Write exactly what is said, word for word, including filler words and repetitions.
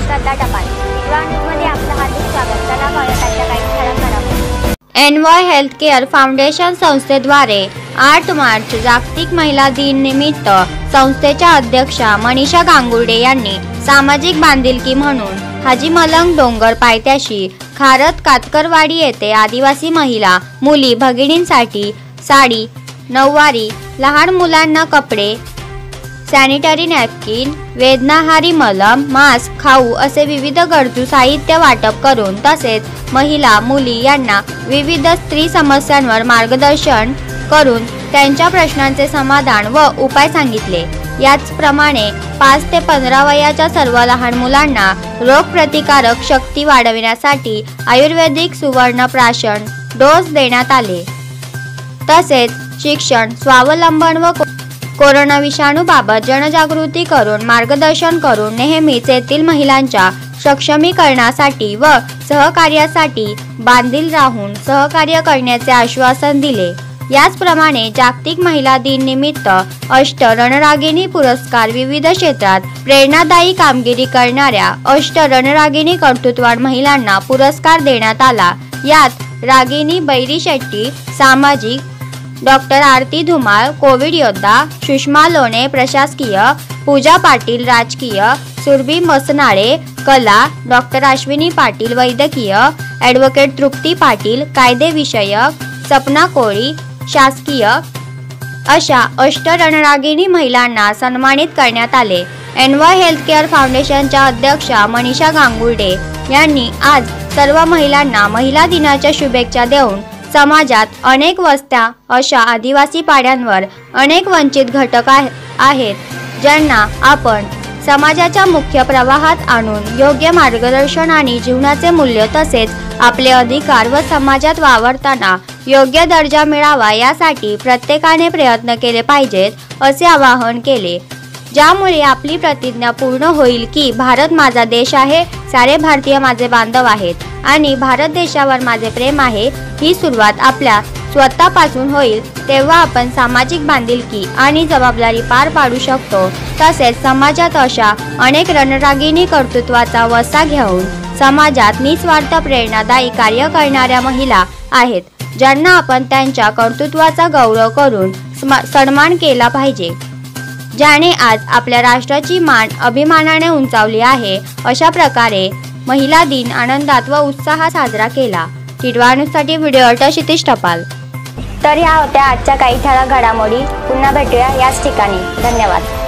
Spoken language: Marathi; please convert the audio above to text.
श्रद्धा टपाल न्यूजमध्ये आपलं हार्दिक स्वागत। चला पाहूया आजच्या काही ठळक घडामोडी। एनवॉय हेल्थकेअर फाउंडेशन संस्थेद्वारे आठ मार्च जागतिक महिला दिन निमित्त संस्थेच्या अध्यक्षा मनीषा गांगुर्डे यांनी सामाजिक बांधिलकी म्हणून हाजी मलंग डोंगर पायथ्याशी खारत कातकरवाडी येथे आदिवासी महिला मुली भगिनींसाठी साडी, नऊवारी, लहान मुलांना कपडे, सॅनिटरी नॅपकिन, वेदनाहारी मलम, मास्क, खाऊ असे विविध गरजू साहित्य वाटप करून तसेच महिला मुली यांना विविध स्त्री समस्यांवर मार्गदर्शन करून त्यांच्या प्रश्नांचे समाधान व उपाय सांगितले। याचप्रमाणे पाच ते पंधरा वयाच्या सर्व लहान मुलांना रोगप्रतिकारक शक्ती वाढविण्यासाठी आयुर्वेदिक सुवर्ण प्राशन डोस देण्यात आले। तसेच शिक्षण, स्वावलंबन व कोरोना विषाणूबाबत जनजागृती करून मार्गदर्शन करून नेहमीच येथील महिलांच्या सक्षमीकरणासाठी व सहकार्यासाठी बांधील राहून सहकार्य करण्याचे आश्वासन दिले। याचप्रमाणे जागतिक महिला दिन निमित्त अष्ट रणरागिणी पुरस्कार विविध क्षेत्रात प्रेरणादायी कामगिरी करणाऱ्या अष्ट रणरागिणी कर्तृत्ववान महिलांना पुरस्कार देण्यात आला। यात रागिनी बैरी शेट्टी सामाजिक, डॉक्टर आरती धुमाळ कोविड योद्धा, सुषमा लोणे प्रशासकीय, पूजा पाटील राजकीय, सुरभी मसनाळे कला, डॉक्टर अश्विनी पाटील वैद्यकीय, ॲडव्होकेट तृप्ती पाटील कायदे विषयक, सपना कोळी शासकीय अशा अष्ट रणरागिणी महिलांना सन्मानित करण्यात आले। एनवॉय हेल्थकेअर फाउंडेशनच्या अध्यक्षा मनीषा गांगुर्डे यांनी आज सर्व महिलांना महिला दिनाच्या शुभेच्छा देऊन समाजात अनेक वस्त्या अशा आदिवासी पाड्यांवर अनेक वंचित घटक आहेत ज्यांना आपण समाजाच्या मुख्य प्रवाहात आणून योग्य मार्गदर्शन आणि जीवनाचे मूल्य तसेच आपले अधिकार व समाजात वावरताना योग्य दर्जा मिळावा यासाठी प्रत्येकाने प्रयत्न केले पाहिजेत असे आवाहन केले, ज्यामुळे आपली प्रतिज्ञा पूर्ण होईल की भारत माझा देश आहे, सारे भारतीय माझे बांधव आहेत आणि भारत देशावर माझे प्रेम आहे। ही सुरुवात आपल्या स्वतःपासून होईल तेव्हा आपण सामाजिक बांधिलकी आणि जबाबदारी पार पाडू शकतो। तसेच समाजात अशा अनेक रणरागिणी कर्तृत्वाचा वसा घेऊन समाजात निस्वार्थ प्रेरणादायी कार्य करणाऱ्या महिला आहेत ज्यांना आपण त्यांच्या कर्तृत्वाचा गौरव करून सन्मान केला पाहिजे, ज्याने आज आपल्या राष्ट्राची मान अभिमानाने उंचावली आहे। अशा प्रकारे महिला दिन आनंदात व उत्साहात साजरा केला। टिडवाणूसाठी व्हिडिओ क्षितिज टपाल। तर ह्या होत्या आजच्या काही ठळक घडामोडी। पुन्हा भेटूया याच ठिकाणी। धन्यवाद।